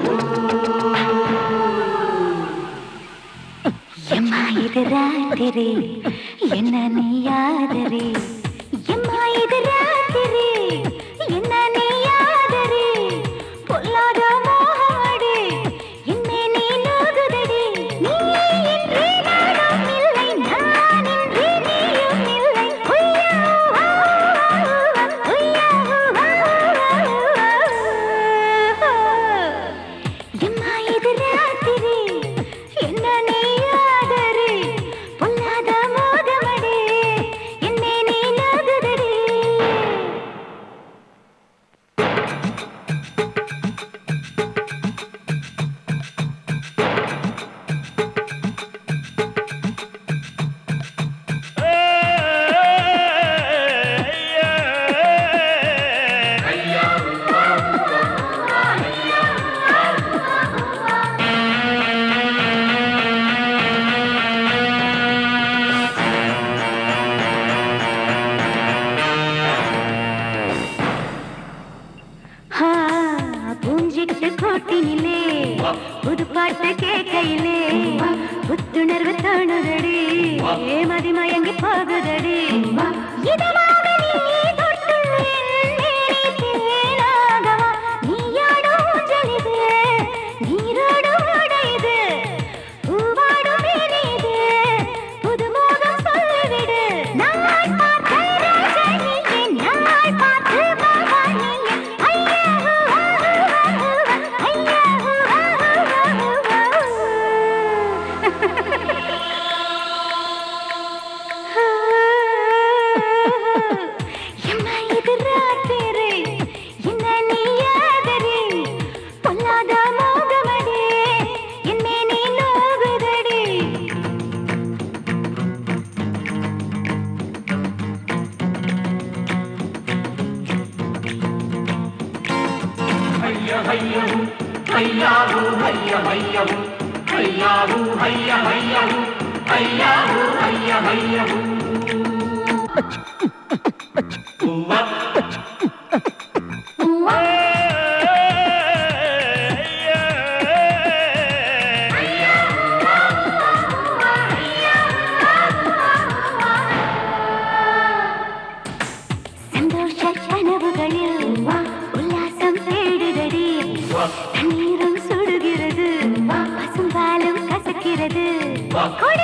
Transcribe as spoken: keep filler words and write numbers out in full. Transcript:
எம்மா இது ராத்திரி என்ன நீ யாதரி எம்மா இது ராத்திரி என்ன நீ யாதரி பொல்லாத மோகடி என்னை நீ நோகுதடி நீ இன்றி நானும் இல்லை நான் இன்றி நீயும் இல்லை உய்யா உய்யா எம்மா இது ராத்திரி என்ன நீ யாதரி பொல்லாத மோகமடி என்னை நீ நோகுதடி பூஞ்சிட்டு கோட்டினிலே புது பாட்டு கேட்கையிலே புத்துணர்வு தோணுதடி மதி மயங்கி போகுதடி இதமாக நீ தொட்டு தேனாகவா நீயாடும் ஜலிது நீரோடும் உடையுது பூவாடும் மேனிது புது மோகம் சொல்லிவிடு நாள் பார்த்து ராஜனியே நாள் பார்த்து பவானியே ஐயா எம்மா இது ராத்திரி என்ன நீ யாதரி பொல்லாத மோகமடி என்னை நீ நோகுதடி hayya hayyahu hayyahu hayya hayyahu hayyahu hayya hayyahu hayyahu hayya hayyahu uwa uwa சந்தோஷ கனவுகளில் உல்லாசம் தேடுதடி தண்ணீரும் சுடுகிறது பசும்பாலும் கசக்கிறது